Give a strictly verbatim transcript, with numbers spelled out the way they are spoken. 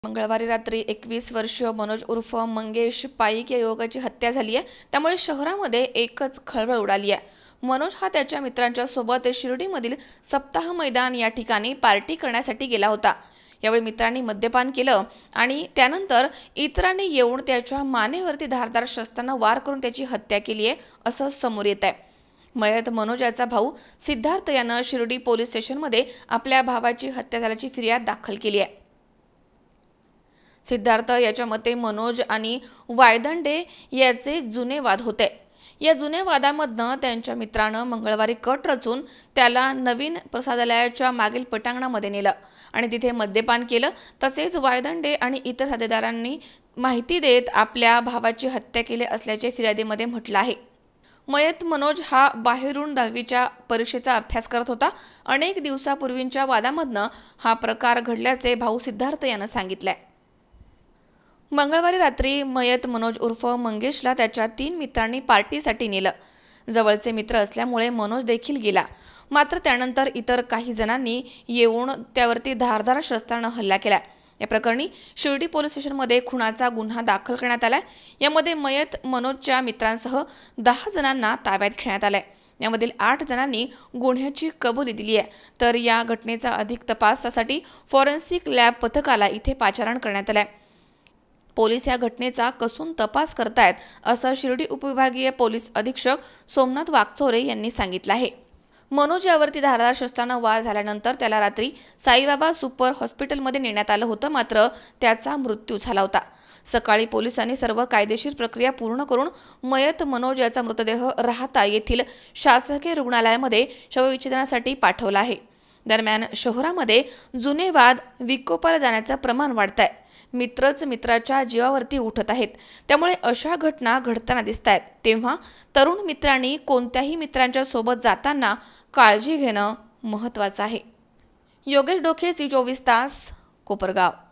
मंगळवारी रात्री एकवीस वर्षीय मनोज उर्फ मंगेश पाईक या युवकाची हत्या झाली आहे। त्यामुळे शहरामध्ये एकच खळबळ उडाली आहे। मनोज हा त्याच्या मित्रांच्या सोबत शिर्डीमधील सप्ताह मैदान या ठिकाणी पार्टी करण्यासाठी गेला होता। यावेळी मित्रांनी मद्यपान केलं आणि त्यानंतर इतरांनी येऊन त्याच्या मानेवरती धारदार शस्त्राने वार करून त्याची हत्या केली आहे असं समोर येत आहे। मयत मनोज याचा भाऊ सिद्धार्थ यानं शिर्डी पोलीस स्टेशनमध्ये आपल्या भावाची हत्या झाल्याची फिर्याद दाखल केली आहे। सिद्धार्थ याच्या मते मनोज आणि वायदंडे याचे जुने वाद होते। या जुन्या वादामधनं त्यांच्या मित्रानं मंगळवारी कट रचून त्याला नवीन प्रसादालयाच्या मागील पटांगणामध्ये नेलं आणि तिथे मद्यपान केलं। तसेच वायदंडे आणि इतर साथीदारांनी माहिती देत आपल्या भावाची हत्या केली असल्याचे फिर्यादीमध्ये म्हटलं आहे। मयत मनोज हा बाहेरून दहावीच्या परीक्षेचा अभ्यास करत होता। अनेक दिवसापूर्वींच्या वादामधनं हा प्रकार घडल्याचे भाऊ सिद्धार्थ यानं सांगितलंय। मंगळवारी रात्री मयत मनोज उर्फ मंगेशला त्याच्या तीन मित्रांनी पार्टीसाठी नेलं। जवळचे मित्र असल्यामुळे मनोज देखील गेला, मात्र त्यानंतर इतर काही जणांनी येऊन त्यावरती धारदार शस्त्राने हल्ला केला। या प्रकरणी शिर्डी पोलीस स्टेशनमध्ये खुनाचा गुन्हा दाखल करण्यात आलाय। यामध्ये मयत मनोजच्या मित्रांसह दहा जणांना ताब्यात घेण्यात आलंय। यामधील आठ जणांनी गुन्ह्याची कबुली दिली आहे। तर या घटनेचा अधिक तपासासाठी फॉरेन्सिक लॅब पथकाला इथे पाचारण करण्यात आलंय। पोलीस या घटनेचा कसून तपास करतायत असं शिर्डी उपविभागीय पोलीस अधीक्षक सोमनाथ वागचौरे यांनी सांगितलं आहे। मनोज यावरती धारदार शस्त्राने वार झाल्यानंतर त्याला रात्री साईबाबा सुपर हॉस्पिटलमध्ये नेण्यात आलं होतं, मात्र त्याचा मृत्यू झाला होता। सकाळी पोलिसांनी सर्व कायदेशीर प्रक्रिया पूर्ण करून मयत मनोज याचा मृतदेह राहता येथील शासकीय रुग्णालयामध्ये शवविच्छेदनासाठी पाठवला आहे। दरम्यान शहरामध्ये जुने वाद विकोपाला जाण्याचं प्रमाण वाढतंय। मित्रच मित्राच्या जीवावरती उठत आहेत, त्यामुळे अशा घटना घडताना दिसतायत। तेव्हा तरुण मित्रांनी कोणत्याही मित्रांच्या सोबत जाताना काळजी घेणं महत्त्वाचं आहे। योगेश डोके, सी चोवीस तास, कोपरगाव।